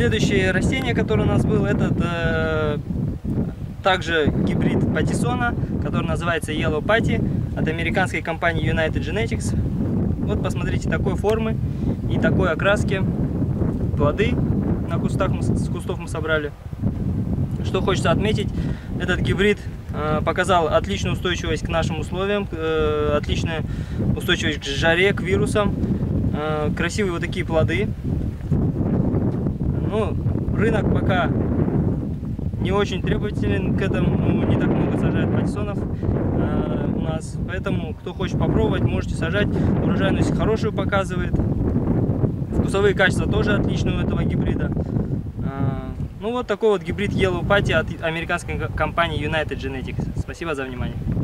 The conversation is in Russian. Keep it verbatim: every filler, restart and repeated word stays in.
Следующее растение, которое у нас было, это э, также гибрид патиссона, который называется Yellow Patty от американской компании United Genetics. Вот посмотрите, такой формы и такой окраски плоды на кустах мы, с кустов мы собрали. Что хочется отметить, этот гибрид э, показал отличную устойчивость к нашим условиям, э, отличную устойчивость к жаре, к вирусам, э, красивые вот такие плоды. Ну, рынок пока не очень требователен к этому, не так много сажают патиссонов э, у нас, поэтому кто хочет попробовать, можете сажать. Урожайность хорошую показывает, вкусовые качества тоже отличные у этого гибрида. Э, ну вот такой вот гибрид Yellow Patty от американской компании United Genetics. Спасибо за внимание.